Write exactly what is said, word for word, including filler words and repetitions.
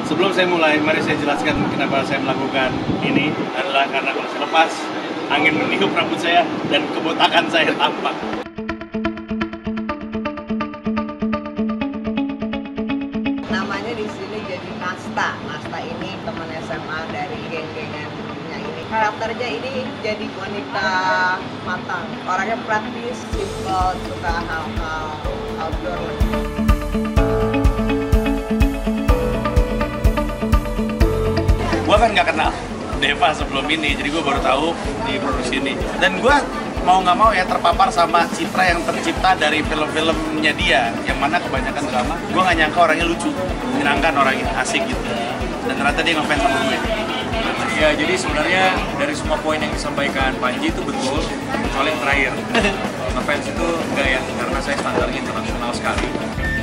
Sebelum saya mulai, mari saya jelaskan kenapa saya melakukan ini adalah karena kalau saya lepas, angin meniup rambut saya dan kebotakan saya tampak. Namanya di sini jadi Nasta. Nasta ini teman S M A dari geng-gengannya ini. Karakternya ini jadi wanita matang. Orangnya praktis, simple, suka hal-hal outdoor. Gue kan nggak kenal Deva sebelum ini, jadi gue baru tahu di produksi ini. Dan gue mau nggak mau ya terpapar sama citra yang tercipta dari film-filmnya dia, yang mana kebanyakan drama. Gue nggak nyangka orangnya lucu, menyenangkan, orangnya asik gitu. Dan ternyata dia ngefans sama gue. Ya, jadi sebenarnya dari semua poin yang disampaikan Panji itu betul, kecuali yang terakhir. Ngefans itu enggak ya, karena saya standarnya internasional sekali.